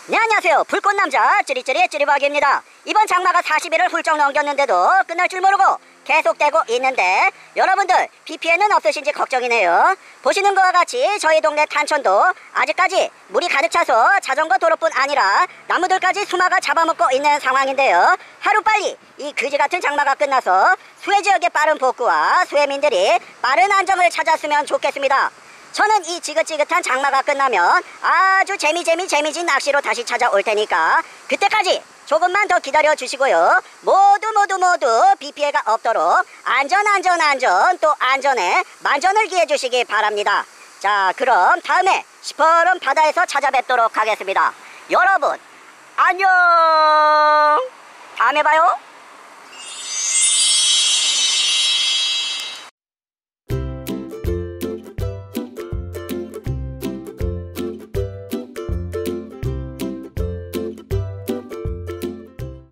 네, 안녕하세요. 불꽃남자 찌리찌리 찌리박입니다. 이번 장마가 40일을 훌쩍 넘겼는데도 끝날 줄 모르고 계속되고 있는데 여러분들 비 피해는 없으신지 걱정이네요. 보시는 것과 같이 저희 동네 탄천도 아직까지 물이 가득 차서 자전거 도로뿐 아니라 나무들까지 수마가 잡아먹고 있는 상황인데요. 하루빨리 이 그지같은 장마가 끝나서 수해지역의 빠른 복구와 수해민들이 빠른 안정을 찾았으면 좋겠습니다. 저는 이 지긋지긋한 장마가 끝나면 아주 재미진 낚시로 다시 찾아올 테니까 그때까지 조금만 더 기다려 주시고요. 모두 비 피해가 없도록 안전 또 안전에 만전을 기해 주시기 바랍니다. 자, 그럼 다음에 시퍼런 바다에서 찾아뵙도록 하겠습니다. 여러분 안녕. 다음에 봐요.